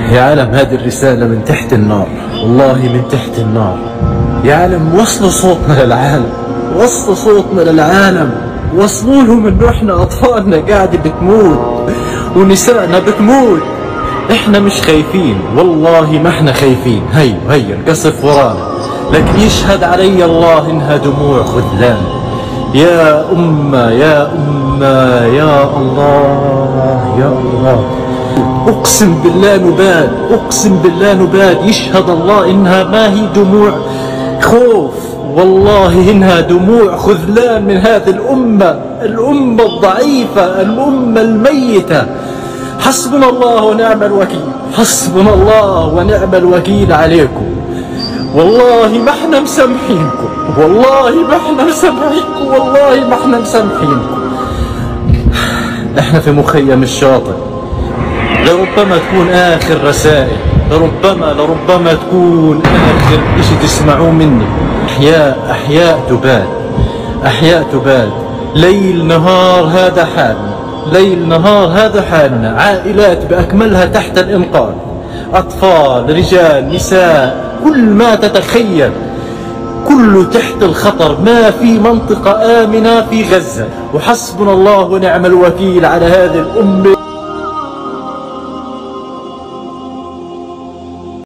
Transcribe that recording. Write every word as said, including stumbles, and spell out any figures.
يا عالم هذه الرسالة من تحت النار، والله من تحت النار. يا عالم وصلوا صوتنا للعالم، وصلوا صوتنا للعالم، وصلوا لهم انه احنا اطفالنا قاعدة بتموت ونسائنا بتموت. احنا مش خايفين، والله ما احنا خايفين. هي هي القصف ورانا، لكن يشهد علي الله انها دموع خذلان. يا أمة يا أمة يا الله يا الله، أقسم بالله نباد، أقسم بالله نباد. يشهد الله إنها ما هي دموع خوف، والله إنها دموع خذلان من هذه الأمة، الأمة الضعيفة، الأمة الميتة. حسبنا الله ونعم الوكيل، حسبنا الله ونعم الوكيل عليكم. والله ما احنا مسامحينكم، والله ما احنا مسامحينكم، والله ما احنا مسامحينكم. احنا في مخيم الشاطئ، لربما تكون آخر رسائل، لربما لربما تكون آخر إشي تسمعوه مني. أحياء أحياء تباد، أحياء تباد، ليل نهار هذا حالنا، ليل نهار هذا حالنا. عائلات بأكملها تحت الإنقاذ، أطفال رجال نساء، كل ما تتخيل كله تحت الخطر. ما في منطقة آمنة في غزة، وحسبنا الله ونعم الوكيل على هذه الأمة.